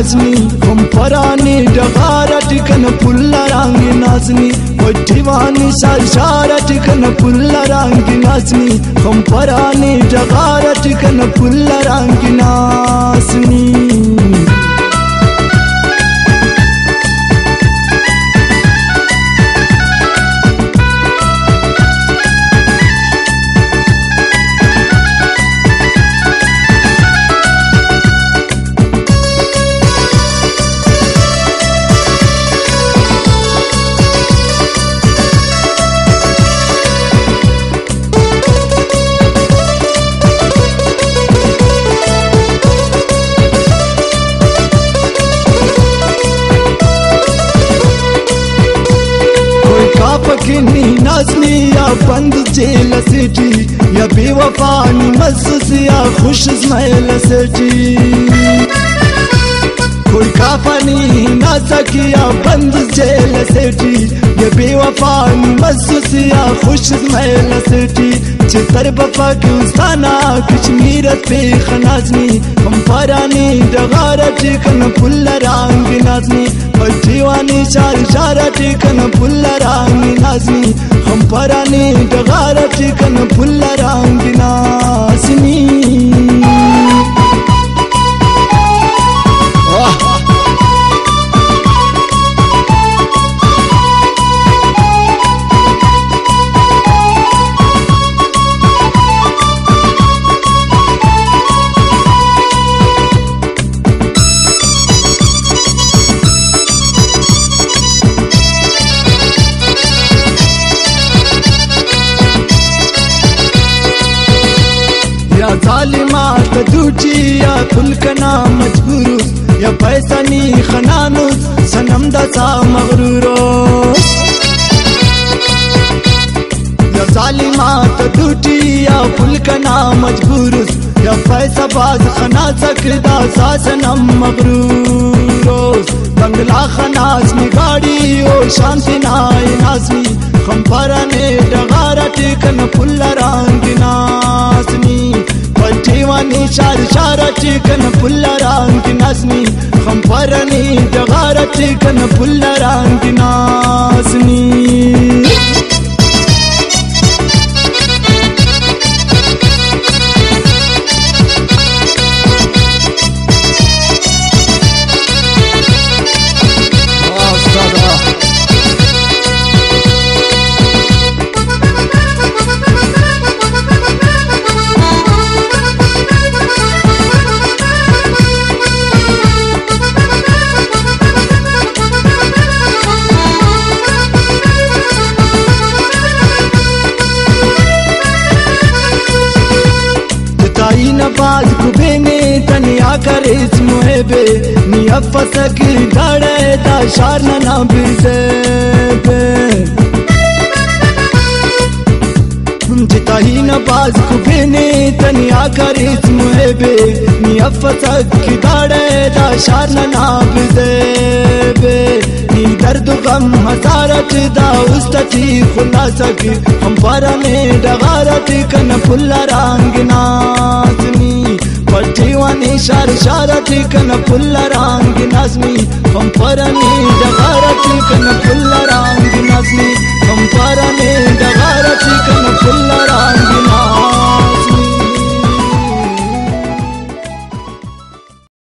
नाजनी हम परानी डगारा टिकन पुल्ला रंग नाजनी वठीवानी शारा टिकन पुल्ला रंग नाजनी हम परानी डगारा टिकन पुल्ला रंग नाजनी किन्नी नाजनी या बंद जेल सेठी या बेवफानी मजस या खुश स्माइल सेठी कोई काफनी ना सकिया बंद जेल सेठी या बेवफानी मजस या खुश स्माइल सेठी चितर बफा की उस्ताना कश्मीर पे खनाजनी हम परानी डगारा टिकन पुल्ला रंग नाजनी जीवानी शारा टिकन पुल्ला रंग नाजनी हम परानी डगारा टिकन पुल्ला रंग नाजनी जालिमा तदूची या खुलकना मजबूर या पैसा नी खनानुस सनम दसा मगरूरोस या जालिमा तदूची या खुलकना मजबूर या पैसा बाज खना सकदा सा सनम मगरूरोस बंगला खनास में गाड़ी ओ शांति नाई नाजनी हम पराने डगारा टिकन पुल्ला रंग नाजनी जीवानी शारा टिकन पुल्ला रंग नाजनी हम परानी डगारा टिकन पुल्ला रंग नाजनी नबाज कुबेने तनिया करे इस मुहेबे निया फसकी डाड़े दा शार ना बिरदे जिता ही नबाज कुबेने तनिया करे इस मुहेबे निया फसकी डाड़े दा शार ना बिरदे नी दर्द गम हजारत दा उस्तती खुला सकी हम पराने डगारा टिकन पुल्ला रंग नाजनी जीवानी शारा टिकन पुल्ला रंग नाजनी हम परानी डगारा